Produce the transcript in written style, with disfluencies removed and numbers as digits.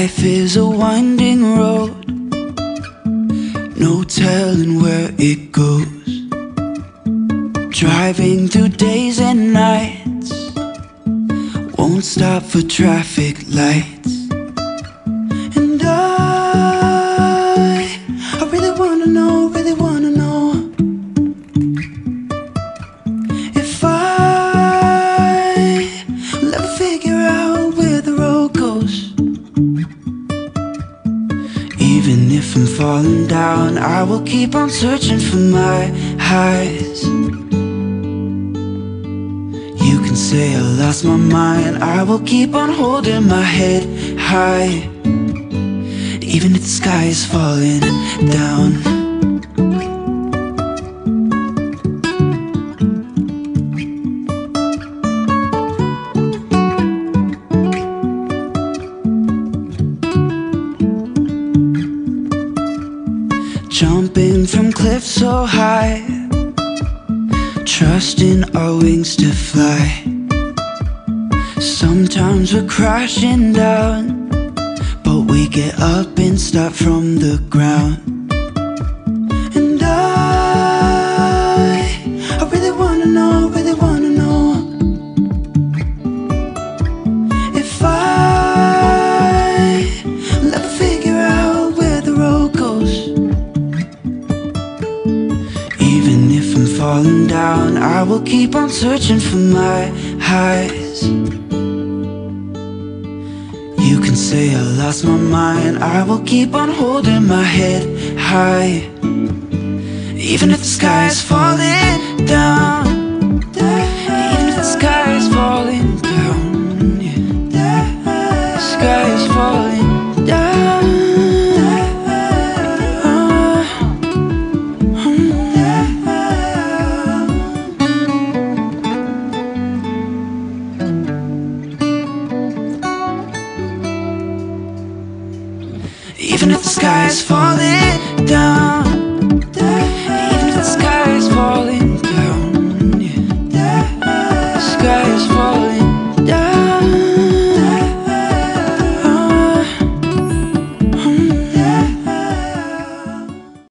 Life is a winding road, no telling where it goes. Driving through days and nights, won't stop for traffic lights. And I really wanna know, if I'll ever figure out where the road goes. Even if I'm falling down, I will keep on searching for my highs. You can say I lost my mind, I will keep on holding my head high. Even if the sky is falling down. Jumping from cliffs so high, trusting our wings to fly. Sometimes we're crashing down, but we get up and start from the ground. And I really wanna know, if I'll ever figure out where the road goes. Even if I'm falling down, I will keep on searching for my highs. You can say I lost my mind, I will keep on holding my head high. Even if the sky is falling down, even if the sky is falling down, yeah. The sky is falling down. Even if the sky is falling down.